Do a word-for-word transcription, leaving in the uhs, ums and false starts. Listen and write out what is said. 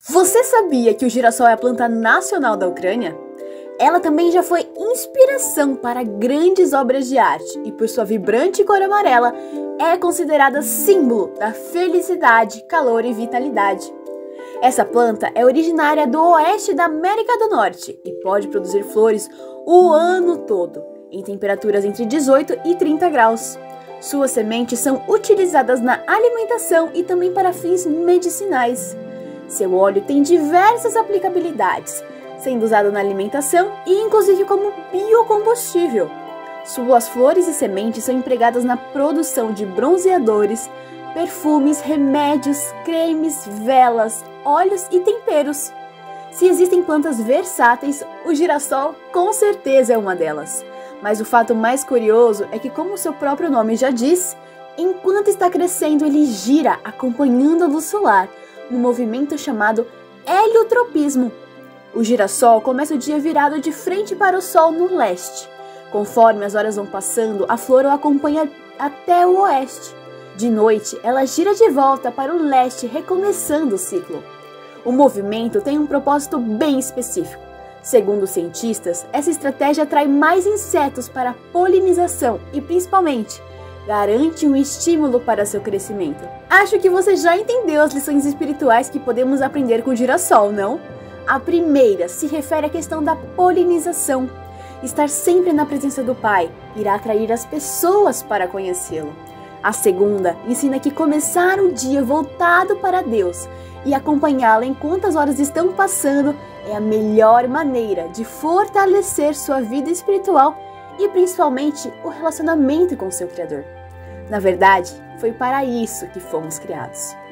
Você sabia que o girassol é a planta nacional da Ucrânia? Ela também já foi inspiração para grandes obras de arte e, por sua vibrante cor amarela, é considerada símbolo da felicidade, calor e vitalidade. Essa planta é originária do oeste da América do Norte e pode produzir flores o ano todo, em temperaturas entre dezoito e trinta graus. Suas sementes são utilizadas na alimentação e também para fins medicinais. Seu óleo tem diversas aplicabilidades, sendo usado na alimentação e inclusive como biocombustível. Suas flores e sementes são empregadas na produção de bronzeadores, perfumes, remédios, cremes, velas, óleos e temperos. Se existem plantas versáteis, o girassol com certeza é uma delas. Mas o fato mais curioso é que, como seu próprio nome já diz, enquanto está crescendo ele gira acompanhando a luz solar, no movimento chamado heliotropismo. O girassol começa o dia virado de frente para o sol no leste. Conforme as horas vão passando, a flor o acompanha até o oeste. De noite, ela gira de volta para o leste, recomeçando o ciclo. O movimento tem um propósito bem específico. Segundo os cientistas, essa estratégia atrai mais insetos para a polinização e, principalmente, garante um estímulo para seu crescimento. Acho que você já entendeu as lições espirituais que podemos aprender com o girassol, não? A primeira se refere à questão da polinização. Estar sempre na presença do Pai irá atrair as pessoas para conhecê-lo. A segunda ensina que começar o dia voltado para Deus e acompanhá-lo enquanto as horas estão passando é a melhor maneira de fortalecer sua vida espiritual e principalmente o relacionamento com seu Criador. Na verdade, foi para isso que fomos criados.